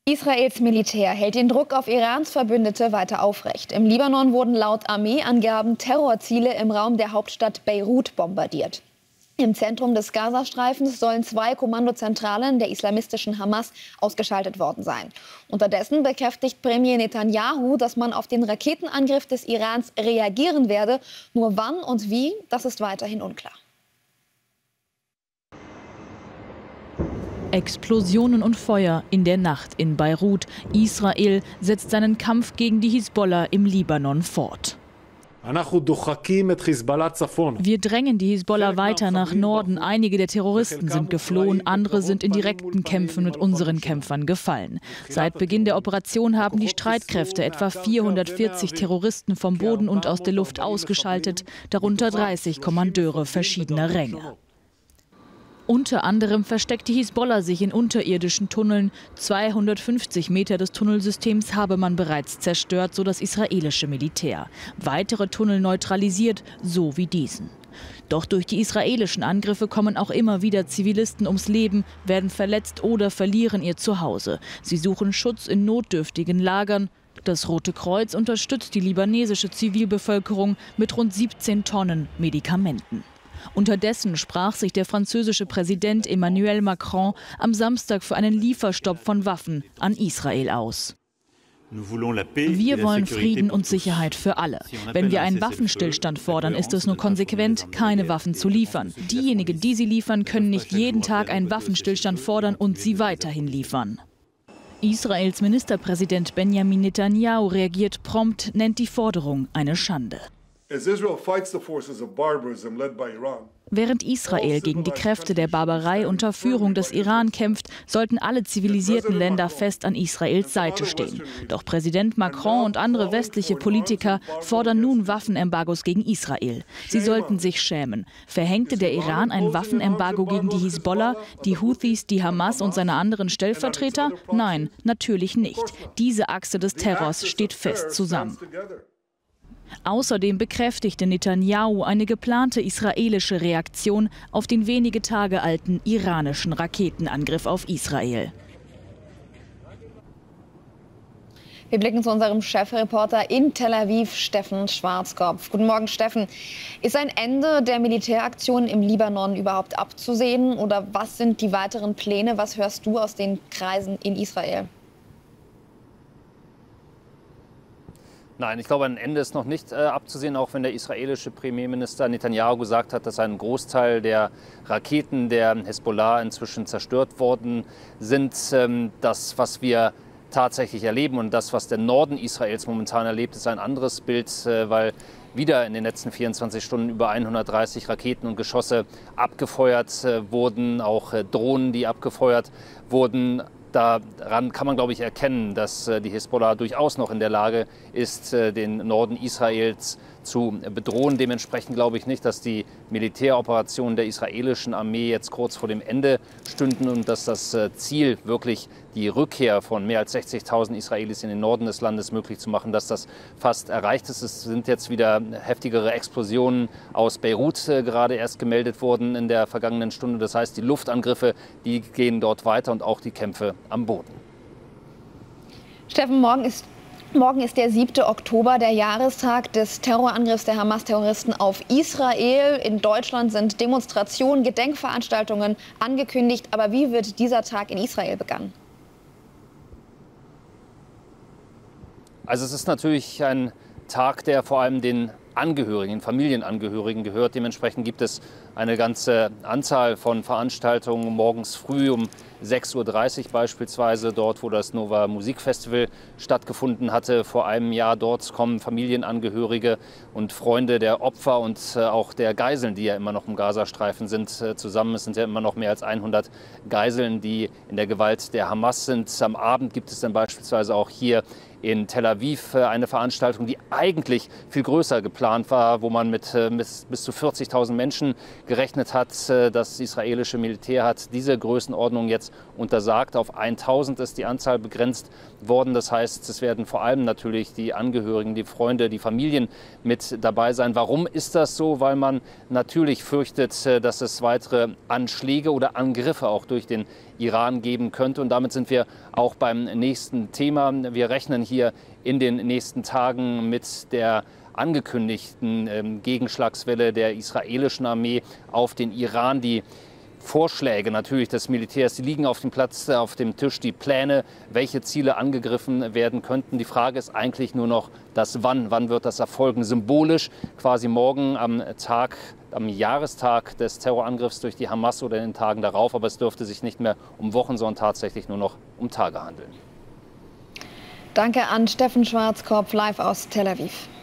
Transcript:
Israels Militär hält den Druck auf Irans Verbündete weiter aufrecht. Im Libanon wurden laut Armeeangaben Terrorziele im Raum der Hauptstadt Beirut bombardiert. Im Zentrum des Gazastreifens sollen 2 Kommandozentralen der islamistischen Hamas ausgeschaltet worden sein. Unterdessen bekräftigt Premier Netanyahu, dass man auf den Raketenangriff des Irans reagieren werde. Nur wann und wie, das ist weiterhin unklar. Explosionen und Feuer in der Nacht in Beirut. Israel setzt seinen Kampf gegen die Hisbollah im Libanon fort. Wir drängen die Hisbollah weiter nach Norden. Einige der Terroristen sind geflohen, andere sind in direkten Kämpfen mit unseren Kämpfern gefallen. Seit Beginn der Operation haben die Streitkräfte etwa 440 Terroristen vom Boden und aus der Luft ausgeschaltet, darunter 30 Kommandeure verschiedener Ränge. Unter anderem versteckt die Hisbollah sich in unterirdischen Tunneln. 250 Meter des Tunnelsystems habe man bereits zerstört, so das israelische Militär. Weitere Tunnel neutralisiert, so wie diesen. Doch durch die israelischen Angriffe kommen auch immer wieder Zivilisten ums Leben, werden verletzt oder verlieren ihr Zuhause. Sie suchen Schutz in notdürftigen Lagern. Das Rote Kreuz unterstützt die libanesische Zivilbevölkerung mit rund 17 Tonnen Medikamenten. Unterdessen sprach sich der französische Präsident Emmanuel Macron am Samstag für einen Lieferstopp von Waffen an Israel aus. Wir wollen Frieden und Sicherheit für alle. Wenn wir einen Waffenstillstand fordern, ist es nur konsequent, keine Waffen zu liefern. Diejenigen, die sie liefern, können nicht jeden Tag einen Waffenstillstand fordern und sie weiterhin liefern. Israels Ministerpräsident Benjamin Netanyahu reagiert prompt, nennt die Forderung eine Schande. Während Israel gegen die Kräfte der Barbarei unter Führung des Iran kämpft, sollten alle zivilisierten Länder fest an Israels Seite stehen. Doch Präsident Macron und andere westliche Politiker fordern nun Waffenembargos gegen Israel. Sie sollten sich schämen. Verhängte der Iran ein Waffenembargo gegen die Hisbollah, die Houthis, die Hamas und seine anderen Stellvertreter? Nein, natürlich nicht. Diese Achse des Terrors steht fest zusammen. Außerdem bekräftigte Netanyahu eine geplante israelische Reaktion auf den wenige Tage alten iranischen Raketenangriff auf Israel. Wir blicken zu unserem Chefreporter in Tel Aviv, Steffen Schwarzkopf. Guten Morgen, Steffen. Ist ein Ende der Militäraktion im Libanon überhaupt abzusehen? Oder was sind die weiteren Pläne? Was hörst du aus den Kreisen in Israel? Nein, ich glaube, ein Ende ist noch nicht abzusehen, auch wenn der israelische Premierminister Netanyahu gesagt hat, dass ein Großteil der Raketen der Hezbollah inzwischen zerstört worden sind. Das, was wir tatsächlich erleben und das, was der Norden Israels momentan erlebt, ist ein anderes Bild, weil wieder in den letzten 24 Stunden über 130 Raketen und Geschosse abgefeuert wurden, auch Drohnen, die abgefeuert wurden. Daran kann man, glaube ich, erkennen, dass die Hezbollah durchaus noch in der Lage ist, den Norden Israels zu bedrohen. Dementsprechend glaube ich nicht, dass die Militäroperationen der israelischen Armee jetzt kurz vor dem Ende stünden und dass das Ziel, wirklich die Rückkehr von mehr als 60.000 Israelis in den Norden des Landes möglich zu machen, dass das fast erreicht ist. Es sind jetzt wieder heftigere Explosionen aus Beirut gerade erst gemeldet worden in der vergangenen Stunde. Das heißt, die Luftangriffe, die gehen dort weiter und auch die Kämpfe am Boden. Steffen, morgen ist der 7. Oktober, der Jahrestag des Terrorangriffs der Hamas-Terroristen auf Israel. In Deutschland sind Demonstrationen, Gedenkveranstaltungen angekündigt. Aber wie wird dieser Tag in Israel begangen? Also es ist natürlich ein Tag, der vor allem den Angehörigen, Familienangehörigen gehört. Dementsprechend gibt es eine ganze Anzahl von Veranstaltungen morgens früh um 6:30 Uhr beispielsweise, dort wo das Nova Musikfestival stattgefunden hatte vor einem Jahr. Dort kommen Familienangehörige und Freunde der Opfer und auch der Geiseln, die ja immer noch im Gazastreifen sind, zusammen. Es sind ja immer noch mehr als 100 Geiseln, die in der Gewalt der Hamas sind. Am Abend gibt es dann beispielsweise auch hier in Tel Aviv eine Veranstaltung, die eigentlich viel größer geplant war, wo man mit bis zu 40.000 Menschen gerechnet hat. Das israelische Militär hat diese Größenordnung jetzt untersagt. Auf 1000 ist die Anzahl begrenzt worden. Das heißt, es werden vor allem natürlich die Angehörigen, die Freunde, die Familien mit dabei sein. Warum ist das so? Weil man natürlich fürchtet, dass es weitere Anschläge oder Angriffe auch durch den Iran geben könnte. Und damit sind wir auch beim nächsten Thema. Wir rechnen hier in den nächsten Tagen mit der angekündigten Gegenschlagswelle der israelischen Armee auf den Iran. Die Vorschläge natürlich des Militärs, die liegen auf dem Platz, auf dem Tisch, die Pläne, welche Ziele angegriffen werden könnten. Die Frage ist eigentlich nur noch das Wann. Wann wird das erfolgen? Symbolisch quasi morgen am Jahrestag des Terrorangriffs durch die Hamas oder in den Tagen darauf. Aber es dürfte sich nicht mehr um Wochen, sondern tatsächlich nur noch um Tage handeln. Danke an Steffen Schwarzkopf live aus Tel Aviv.